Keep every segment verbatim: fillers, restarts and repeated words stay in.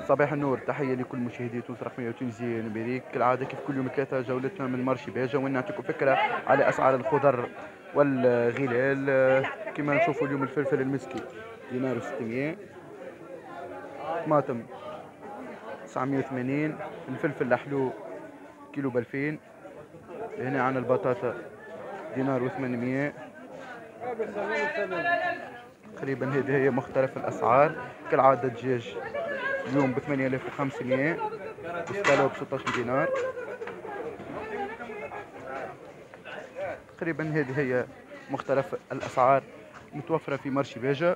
صباح النور، تحية لكل مشاهدي تونس رقمية وتونسية نوميريك. كالعادة كيف كل يوم ثلاثة جولتنا من مرشي باجة، وين نعطيكم فكرة على أسعار الخضر والغلال. كما نشوفوا اليوم الفلفل المسكي دينار وستمية، طماطم تسعمية وثمانين، الفلفل الحلو كيلو بألفين. هنا عنا البطاطا دينار وثمانمية تقريبا. هذه هي مختلف الأسعار. كالعادة الدجاج اليوم بثمانية آلاف وخمسمية، وستة آلاف بستاش دينار تقريبا. هذه هي مختلف الأسعار متوفرة في مرشي باجة.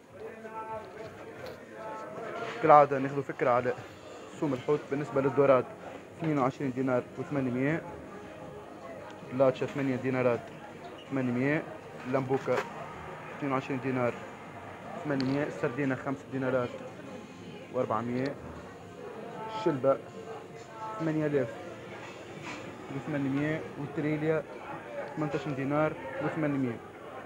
كالعادة ناخذ فكرة على سوم الحوت. بالنسبة للدورات اثنين وعشرين دينار وثمانمية، لاتشا ثمانية دينارات ثمانمية، اللمبوكا اثنين وعشرين دينار ثمانمية، السردينة خمس دينارات وأربعمية، الشلبة ثمانية آلاف وثمانمية، والتريليا ثمانية عشر دينار وثمانمية.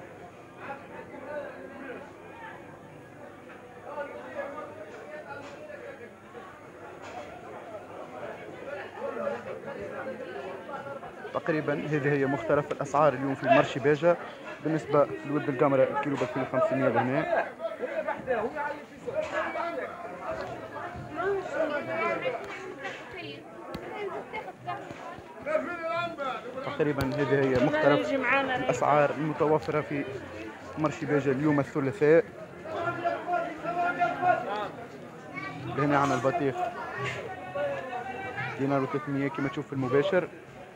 تقريبا هذه هي مختلف الاسعار اليوم في مرشي باجة. بالنسبة لود القمرة الكيلو ب ألفين وخمسمية لهنا. تقريبا هذه هي مختلف الاسعار المتوفرة في مرشي باجة اليوم الثلاثاء. لهنا عنا البطيخ دينار وثلاثمية كما تشوف في المباشر.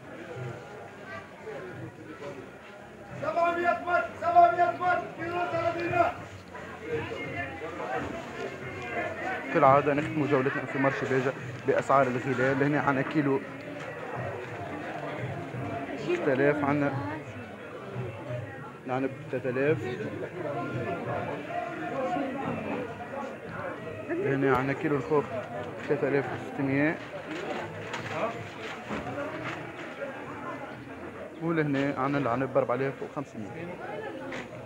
سبعمية متر سبعمية متر كيلو سردينة. كالعادة نختم جولتنا في مرشي باجة بأسعار الغلال. لهنا عنا كيلو ستة آلاف، عنا نعنب ثلاثة آلاف، هنا عنا كيلو الخوخ ثلاثة آلاف وستمية، ولهنا عنا العنب ب أربعة آلاف وخمسمية.